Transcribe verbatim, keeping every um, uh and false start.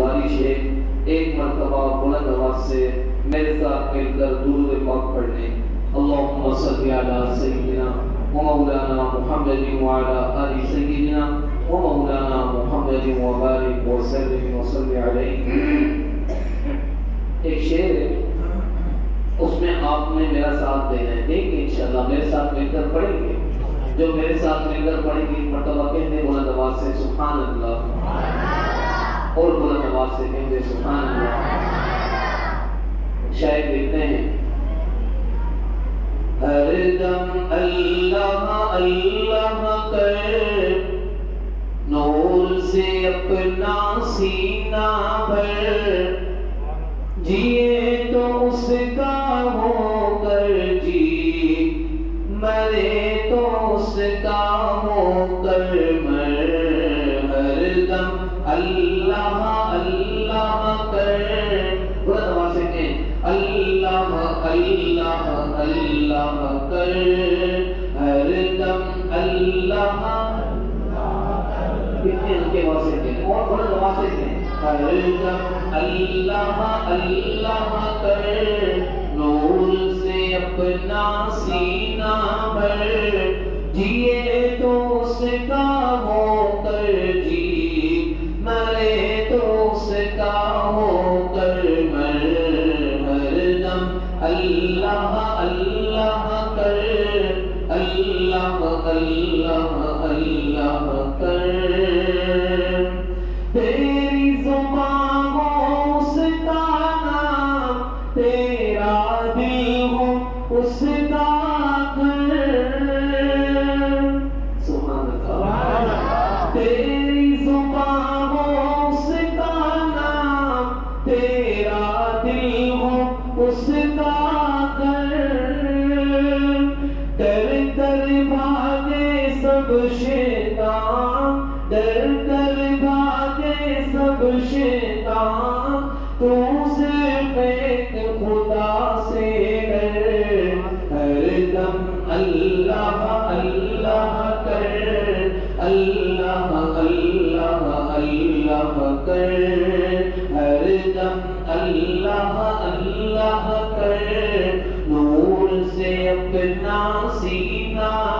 گزارش ہے ایک مرتبہ بلند آواز سے میرے ساتھ مل کر درود پاک پڑھ لیں. اللہم صلی علی سیدنا و مولانا محمد وعلی آل سیدنا و مولانا محمد وبارک وسلم وصلی علیہ. ایک شعر ہے اس میں آپ نے میرا ساتھ دینا ہے. دیکھیں انشاءاللہ میرے ساتھ مل کر پڑھیں گے. جو میرے ساتھ مل کر پڑھیں گے مرتبہ کہتے بلند آواز سے سبحان اللہ اور بلند آواز سے کہتے سبحان اللہ. شاید دیکھتے ہیں ہر دم اللہ اللہ کر نور سے اپنا سینہ بھر جیے تو اس کا ہو کر جی مرے تو اس کا ہو کر مر. ہر دم اللہ اللہ کر بلند آواز سے کہیں اللہ اللہ اللہ کر. ہر دم اللہ کتنے ان کے آواز سے کہیں اور بلند آواز سے کہیں ہر دم اللہ اللہ کر نور سے اپنا سینہ بھر جیے تو اس کا ہو کر جی مرے تو اس کا ہو کر مر. ہر دم اللہ اللہ کر اللہ اللہ اللہ کر. تیری زبان ہو اس کا نام تیرا دل ہو اس کا گھر. سبحان اللہ. تیری زبان ہو اس کا نام تیرا دل ہو اس کا گھر. ڈر کر بھاگے سب شیطان ڈر کر بھاگے سب شیطان تو صرف ایک خدا سے ڈر. ہر دم اللہ اللہ کر اللہ اللہ اللہ کر. ہر دم اللہ اللہ کر نور سے اپنا سینہ